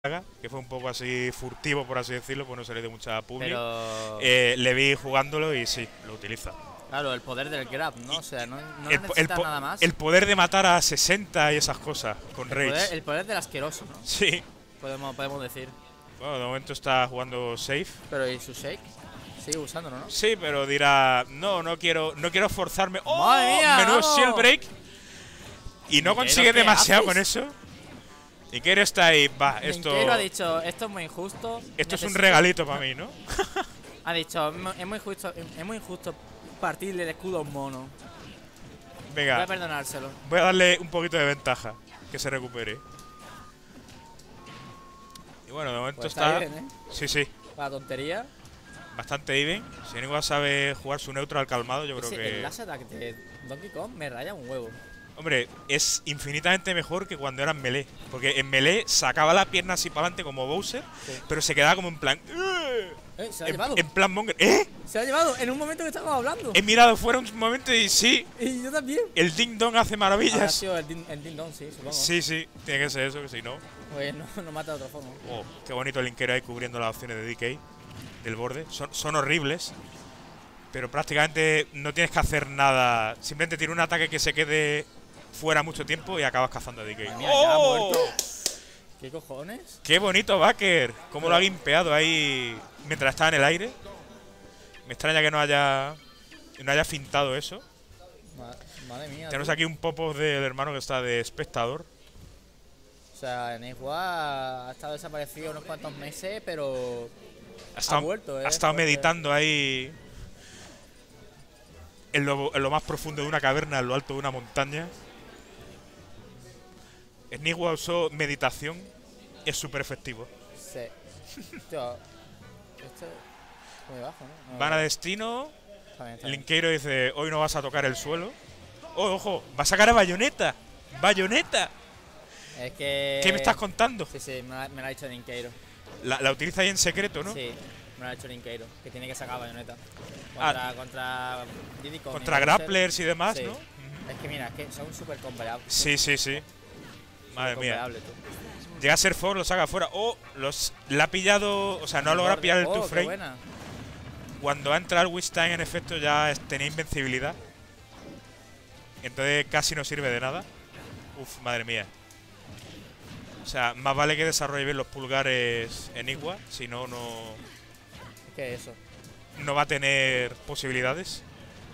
que fue un poco así furtivo, por así decirlo, pues no se le dio mucha publi. Pero Le vi jugándolo y sí, lo utiliza. claro, el poder del grab, ¿no? O sea, no El, necesitas nada más. el poder de matar a 60 y esas cosas, con Rage. El poder del asqueroso, ¿no? Sí. Podemos decir. Bueno, de momento está jugando safe. Pero ¿y su shake? Sigue usándolo, ¿no? Sí, pero dirá, no quiero forzarme. ¡Oh! ¡Madre mía, Menudo vamos! shield break. Y no consigue ¿qué demasiado haces? con eso. Y Keiro está ahí, va, esto. Keiro ha dicho, esto es muy injusto. Esto es un regalito para mí, ¿no? Ha dicho, es muy injusto partirle el escudo a un mono. Voy a Venga, perdonárselo. voy a darle un poquito de ventaja, que se recupere. Y bueno, de momento Pues está. bien, ¿eh? Sí, sí, Para tontería. bastante even. Si Enigma sabe jugar su neutral calmado, yo creo El que. Last Attack de Donkey Kong me raya un huevo. Hombre, es infinitamente mejor que cuando era en melee. Porque en melee sacaba la pierna así para adelante como Bowser, Sí. pero se quedaba como en plan. Se lo ha llevado. En plan Monger. ¿Eh? Se lo ha llevado en un momento que estábamos hablando. He mirado fuera un momento y sí, Y yo también. el Ding Dong hace Ha maravillas. sido el Ding Dong, sí, supongo. Sí, sí, tiene que ser eso, que si no. Pues no mata de otra forma. Oh, qué bonito el linkero ahí cubriendo las opciones de DK del borde. Son horribles, pero prácticamente no tienes que hacer nada. Simplemente tiene un ataque que se quede fuera mucho tiempo y acabas cazando a DK. Madre mía, ya ha muerto. ¿Qué cojones? ¡Qué bonito Backer! Cómo lo ha gimpeado ahí mientras estaba en el aire. Me extraña que no haya fintado eso. Madre mía. Tenemos tú. aquí un popo del hermano que está de espectador. O sea, Neigua ha estado desaparecido unos cuantos meses, pero Ha estado, vuelto, ha estado fuerte. meditando ahí en lo más profundo de una caverna, en lo alto de una montaña. Enigua usó meditación, es súper efectivo. Sí. Tío, esto es muy bajo, ¿no? Van a destino, Está bien, está bien. Linkeiro dice, hoy no vas a tocar el suelo. ¡Oh, ojo! ¡Va a sacar a Bayonetta! ¡Bayonetta! Es que... ¿Qué me estás contando? Sí, sí, me lo ha dicho Ninkeiro. La utiliza ahí en secreto, ¿no? Sí, me lo ha dicho Ninkeiro, que tiene que sacar Bayonetta. Ah. Contra Diddy Kong Contra y Bowser. grapplers y demás, Sí. ¿no? Es que mira, es que son súper comparables. Sí, sí, sí. Madre mía. Tú. Llega a ser Fox, lo saca afuera. Oh, la ha pillado. O sea, no ha logrado pillar el Oh, two qué frame. buena. Cuando ha entrado el Withstime, en efecto, ya tenía invencibilidad. Entonces casi no sirve de nada. Uf, madre mía. O sea, más vale que desarrolle bien los pulgares Enigma. Si no, Es que eso. no va a tener posibilidades.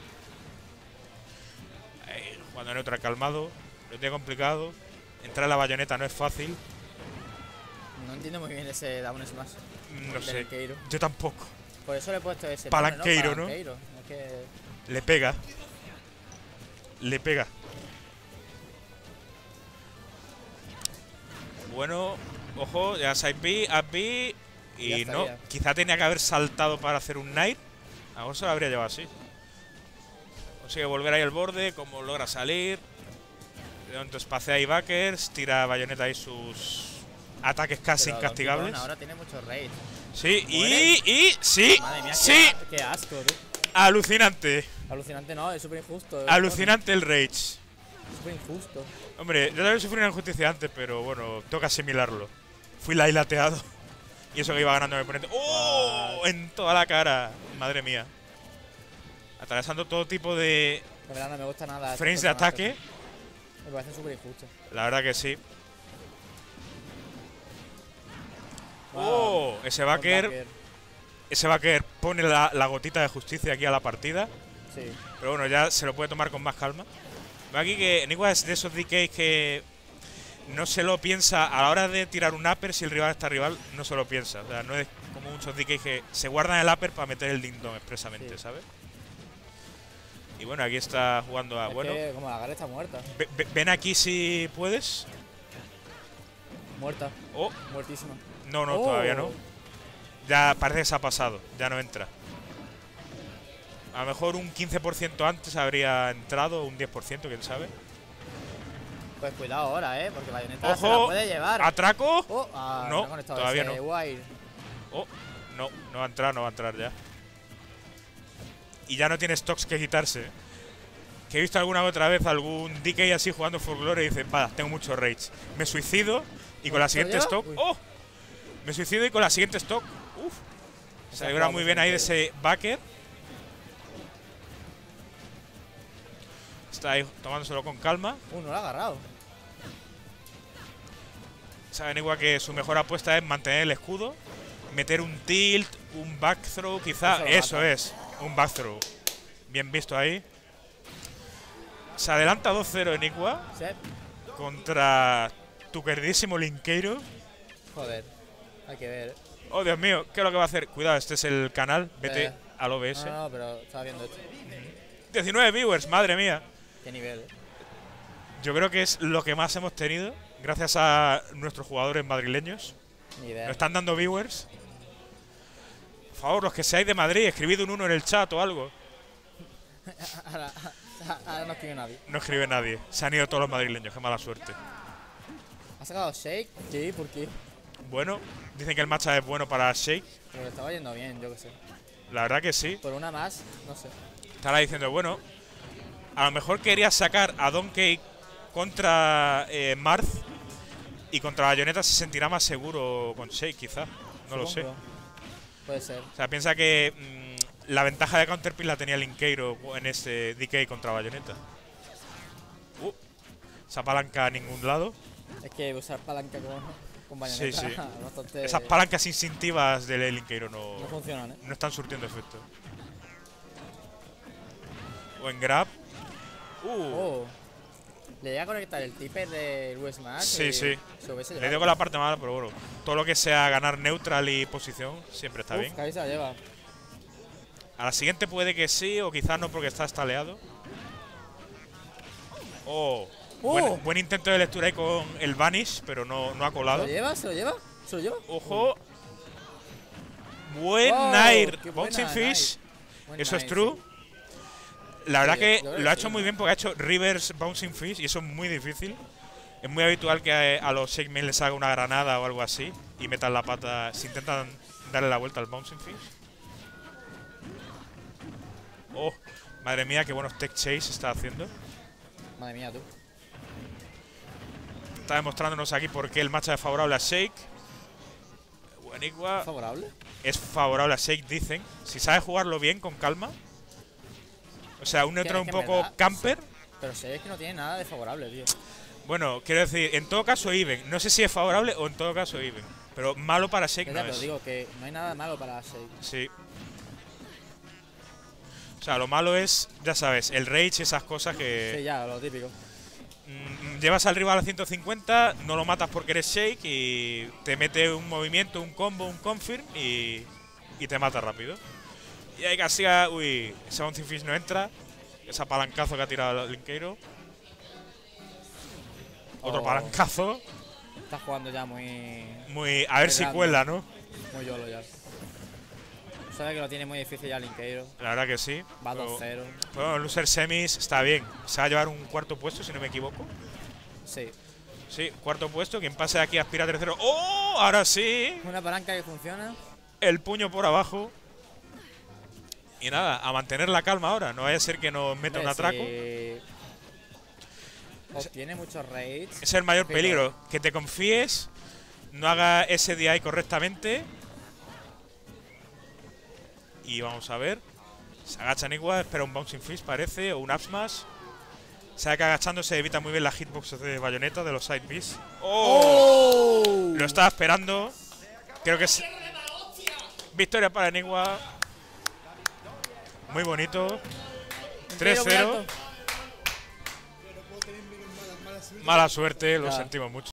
Jugando neutral calmado. Lo tiene complicado. Entrar a la bayoneta no es fácil. No entiendo muy bien ese down smash. No del sé. Keiro. Yo tampoco. Por eso le he puesto ese. Palanqueiro, ¿no? Palanqueiro. Es que... Le pega. Le pega. Bueno, ojo, ya side B, up B. Ya Y no, estaría. quizá tenía que haber saltado para hacer un Knight. A lo mejor se lo habría llevado así. Consigue volver ahí al borde, como logra salir. De momento espacea ahí Backers, tira Bayonetta ahí sus ataques casi Pero incastigables. Donkey Kong ahora tiene mucho rage. Sí, ¿Muere? sí, Madre mía, sí. qué asco, tú. Alucinante. Alucinante no, es súper injusto. Alucinante el rage. Es súper injusto. Hombre, yo también sufrí una injusticia antes, pero bueno, toca asimilarlo. Fui la lateado. Y eso que iba ganando mi oponente. ¡Oh! En toda la cara. Madre mía. Atravesando todo tipo de De verdad no me gusta nada. estos frames de personajes. ataque. Me parece súper injusto. La verdad que sí. ¡Oh! Ese backer pone la gotita de justicia aquí a la partida. Sí. Pero bueno, ya se lo puede tomar con más calma. Ve aquí que Enigma es de esos DKs que no se lo piensa a la hora de tirar un upper. Si el rival está rival, no se lo piensa. O sea, no es como muchos DKs que se guardan el upper para meter el ding dong expresamente, Sí. ¿sabes? Y bueno, aquí está jugando a. Es Bueno, que como la Gare está muerta. ven aquí si puedes. Muerta. Oh, Muertísima. no, Oh. todavía no. Ya parece que se ha pasado, ya no entra. A lo mejor un 15% antes habría entrado, un 10%, quién sabe. Pues cuidado ahora, porque Bayonetta se la ¡Ojo! puede llevar. ¿Atraco? Oh, No, ha conectado todavía ese no. wire. Oh, no va a entrar ya. Y ya no tiene stocks que quitarse. Que he visto alguna otra vez algún DK así jugando For Glory y dice, va, tengo mucho rage. Me suicido y con la ¿Se lo siguiente lleva? stock. Uy. ¡Oh! Me suicido y con la siguiente stock. Uf. Se libra muy bien ahí de ese backer. Está ahí tomándoselo con calma. No lo ha agarrado. Saben igual que su mejor apuesta es mantener el escudo, meter un tilt, un back throw, quizá. Eso es, un back throw. Bien visto ahí. Se adelanta 2-0 Enigua. Sí. Contra tu queridísimo Linkeiro. Joder, hay que ver. Oh, Dios mío, ¿qué es lo que va a hacer? Cuidado, este es el canal. Vete al OBS. No, pero estaba viendo esto. 19 viewers, madre mía. Qué nivel. Yo creo que es lo que más hemos tenido gracias a nuestros jugadores madrileños. Ni idea. Nos están dando viewers. Por favor, los que seáis de Madrid, escribid un 1 en el chat o algo. Ahora no escribe nadie. No escribe nadie. Se han ido todos los madrileños, qué mala suerte. ¿Ha sacado Shake? Sí, ¿por qué? Bueno, dicen que el matchup es bueno para Shake. Pero le estaba yendo bien, yo qué sé. La verdad que sí. Por una más, no sé. Estará diciendo, bueno, a lo mejor quería sacar a Donkey contra Marth y contra Bayonetta se sentirá más seguro con Shake, quizá. No lo sé. Puede ser. O sea, piensa que la ventaja de Counterpick la tenía Linkeiro en este DK contra Bayonetta. Esa palanca a ningún lado. Es que usar palanca con Bayonetta. Sí, sí. Bastante... Esas palancas instintivas de Linkeiro no funcionan, no están surtiendo efecto. O en grab. Le llega a conectar el tipper del US-Smash. Sí, sí. Le digo con la parte mala, pero bueno. Todo lo que sea ganar neutral y posición siempre está bien. Ahí se la lleva. A la siguiente puede que sí, o quizás no porque está estaleado. Buen intento de lectura ahí con el Vanish, pero no ha colado. ¿Se lo lleva? ¿Se lo lleva? ¿Se lo lleva? Ojo. Buen Nair. Bouncing Fish. Eso es true. Sí. La verdad que lo ha hecho muy bien porque ha hecho reverse Bouncing Fish y eso es muy difícil. Es muy habitual que a los Shake Men les haga una granada o algo así y metan la pata si intentan darle la vuelta al Bouncing Fish. Oh, madre mía, qué buenos tech chase está haciendo. Madre mía, tú. Está demostrándonos aquí por qué el match es favorable a Shake. Buenigua. ¿Favorable? Es favorable a Shake, dicen. Si sabe jugarlo bien, con calma. O sea, un neutral un poco camper. Pero Shake que no tiene nada de favorable, tío. Bueno, quiero decir, en todo caso even. No sé si es favorable o en todo caso even. Pero malo para Shake no es. Pero digo que no hay nada malo para Shake. Sí. O sea, lo malo es, ya sabes, el rage y esas cosas que… Sí, ya, lo típico. Llevas al rival a 150, no lo matas porque eres Shake y te mete un movimiento, un combo, un confirm y te mata rápido. Y ahí casi… Uy, ese Bouncing Fish no entra. Ese palancazo que ha tirado el Linkeiro. Otro palancazo. Estás jugando ya muy… A ver si cuela, ¿no? Muy yolo ya. Sabe que lo tiene muy difícil ya Linkeiro. La verdad que sí. Va 2-0. Bueno, loser semis está bien. Se va a llevar un cuarto puesto, si no me equivoco. Sí. Sí, cuarto puesto. Quien pase de aquí aspira a tercero. ¡Oh! Ahora sí. Una palanca que funciona. El puño por abajo. Y nada, a mantener la calma ahora. No vaya a ser que nos meta un atraco. Obtiene muchos raids. Ese es el mayor peligro. Que te confíes, no haga ese DI correctamente. Y vamos a ver. Se agachan igual, espera un Bouncing Fish parece, o un Up Smash. Sabe que agachándose evita muy bien la hitbox de Bayonetta de los side Bs. ¡Oh! Lo estaba esperando. Creo que es victoria para Enigua. Muy bonito. 3-0. Mala suerte, lo sentimos mucho.